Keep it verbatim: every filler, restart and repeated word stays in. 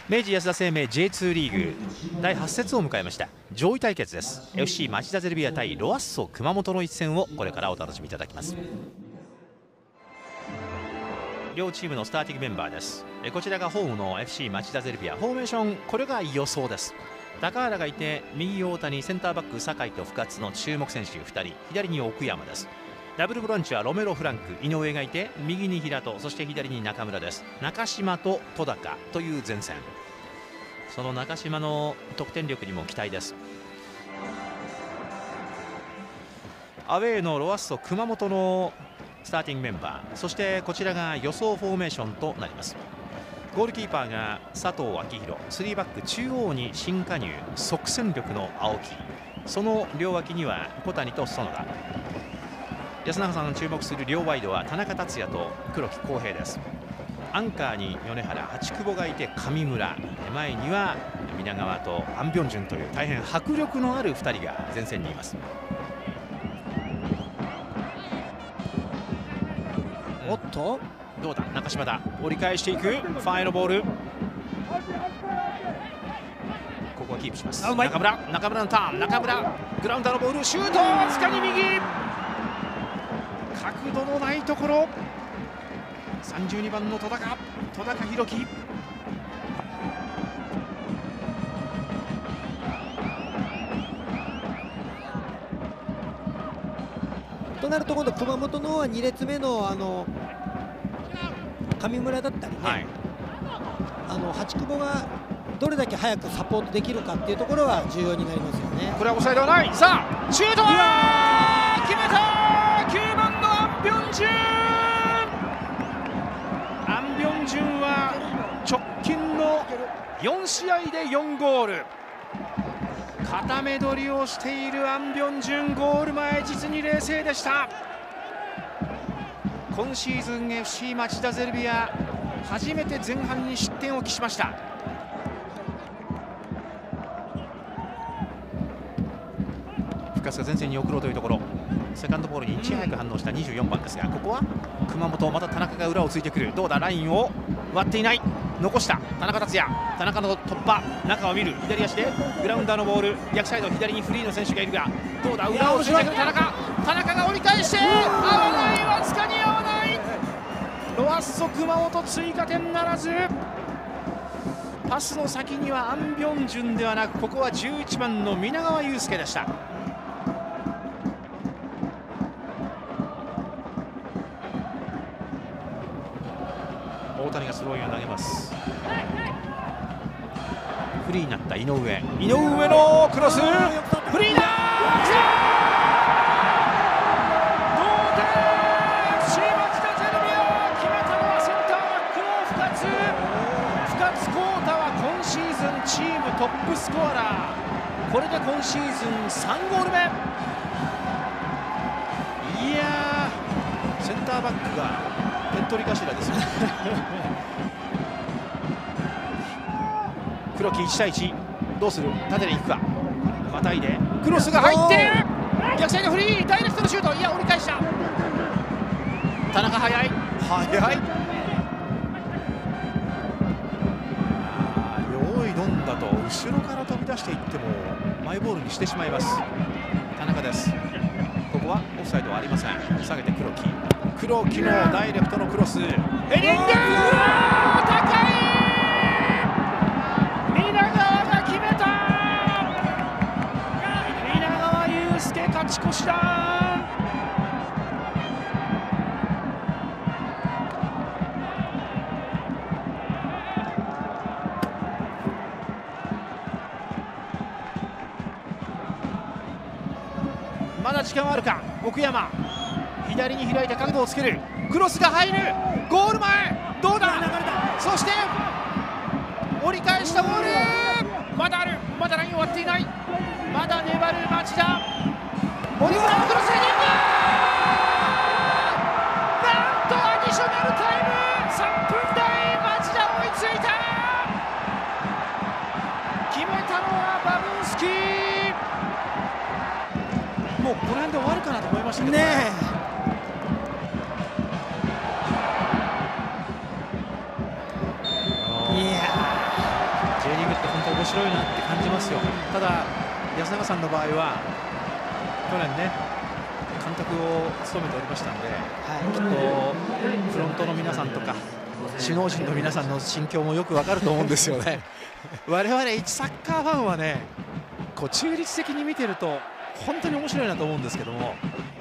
明治安田生命 ジェイツー リーグだいはち節を迎えました。上位対決です。 エフシー 町田ゼルビア対ロアッソ熊本の一戦をこれからお楽しみいただきます。両チームのスターティングメンバーです。こちらがホームの エフシー 町田ゼルビア。フォーメーション、これが予想です。高原がいて、右大谷、センターバック酒井と深津の注目選手ふたり、左に奥山です。ダブルボランチはロメロ・フランク、井上がいて、右に平戸、そして左に中村です。中島と戸高という前線。その中島の得点力にも期待です。アウェーのロアッソ熊本のスターティングメンバー、そしてこちらが予想フォーメーションとなります。ゴールキーパーが佐藤昭弘、スリーバック中央に新加入即戦力の青木、その両脇には小谷と園田。安永さんが注目する両ワイドは田中達也と黒木康平です。アンカーに米原、八久保がいて上村、前には皆川とアン・ビョンジュンという大変迫力のあるふたりが前線にいます。 おっとどうだ、中島だ、折り返していくファイのボール、ここはキープします。中村、中村のターン、中村グラウンダーのボール、シュート、わずかに右、角度のないところ、さんじゅうにばんの戸高、戸高弘樹。 となると今度熊本のに列目のあの上村だったりね、はい、あの八久保がどれだけ早くサポートできるかっていうところは重要になりますよね。 これはオフサイドはない。さあシュートは決めた、きゅうばんのアン・ビョンジュン。アン・ビョンジュンは直近のよん試合でよんゴール、固め取りをしているアン・ビョンジュン、ゴール前実に冷静でした。今シーズン エフシー 町田ゼルビア初めて前半に失点を喫しました。深津が前線に送ろうというところ、セカンドボールにいち早く反応したにじゅうよんばんですが、ここは熊本、また田中が裏をついてくる。どうだ、ラインを割っていない、残した田中達也、田中の突破、中を見る、左足でグラウンダーのボール、逆サイド左にフリーの選手がいるが、どうだ、裏をついてくる田中、田中が折り返して、合わない、わずかに合わない、ロアッソ熊本追加点ならず。パスの先にはアン・ビョンジュンではなく、ここはじゅういちばんの皆川祐介でした。大谷がスローインを投げます。フリーになった井上、井上のクロス、フリーだ、同点、エフシー 町田ゼルビア、決めたのはセンターバックの深津。深津浩太は今シーズンチームトップスコアラー、これで今シーズンさんゴール目。いやー、センターバックが点取り頭ですよ黒木いち対いち、どうする、縦でいくか、またいでクロスが入って逆サイドフリー、ダイレクトのシュート、いや折り返した、田中速い速い、用意どんだと後ろから飛び出していってもマイボールにしてしまいます。田中です。ここはオフサイドはありません。下げて黒木、黒木のダイレクトのクロス、ヘディング、高い、皆川が決めた、皆川祐介勝ち越しだ。まだ時間はあるか、奥山左に開いて角度をつける、クロスが入る、ゴール前、どうだ、そして折り返したボール、まだある、まだラインを割っていない、まだ粘る町田、森村のクロスヘディング、なんとアディショナルタイムさんぷん台、町田追いついた、決めたのはバブンスキー。もうこの辺で終わるかなと思いましたけどね。ねいやただ安永さんの場合は去年ね監督を務めておりましたので、はい、きっとフロントの皆さんとか首脳陣の皆さんの心境もよくわかると思うんですよね。我々一サッカーファンはねこう中立的に見てると本当に面白いなと思うんですけども、